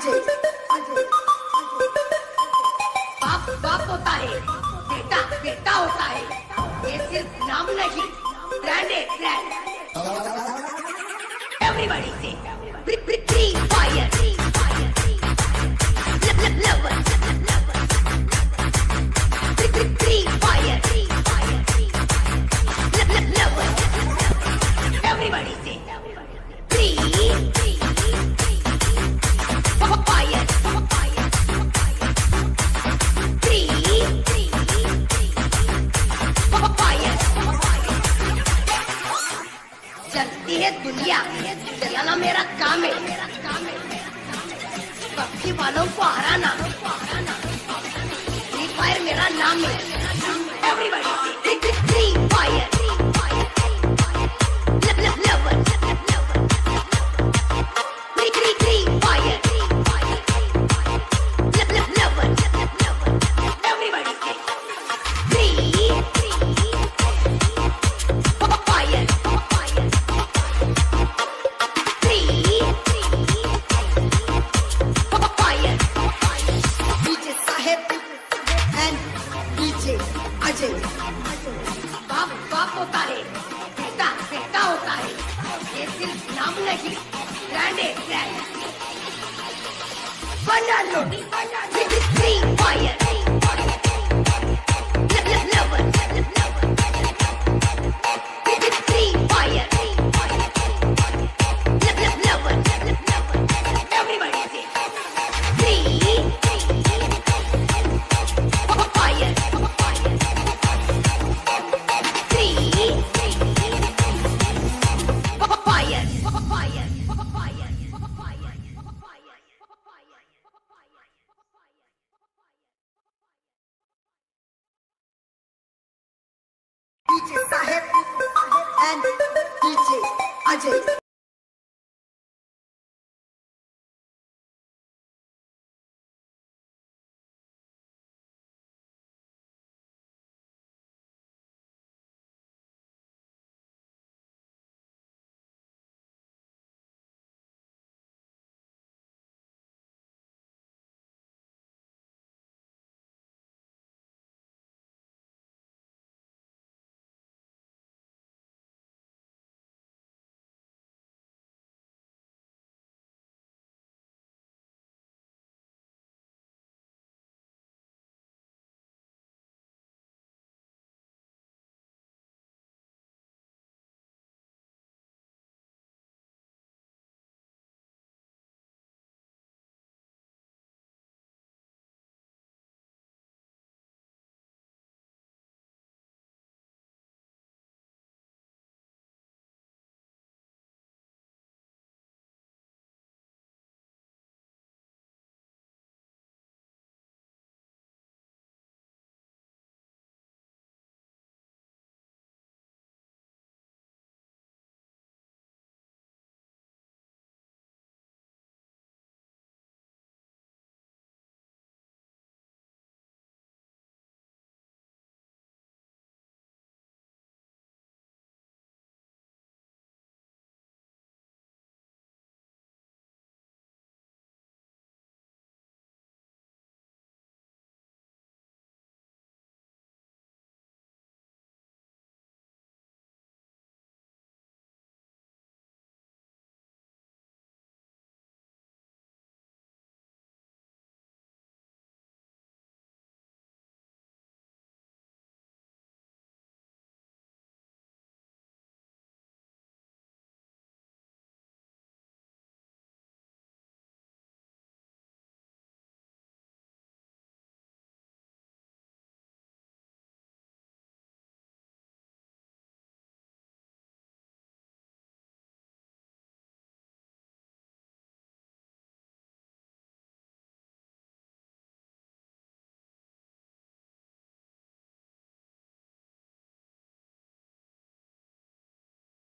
अजय बाप बाप होता है, बेटा बेटा होता है, ये सिर्फ नाम नहीं, ब्रांड है ब्रांड। एवरीबॉडी से free fire lover free fire lover. Everybody से फ्री फायर चलती है दुनिया, चलाना मेरा काम है, पक्षी वालों को हराना, फ्री फायर मेरा नाम है। Everybody free fire lover free fire lover. Everybody से फ्री फायर अजय बाप बाप होता है, बेटा बेटा होता है, ये सिर्फ नाम नहीं, ब्रांड है ब्रांड। बना लो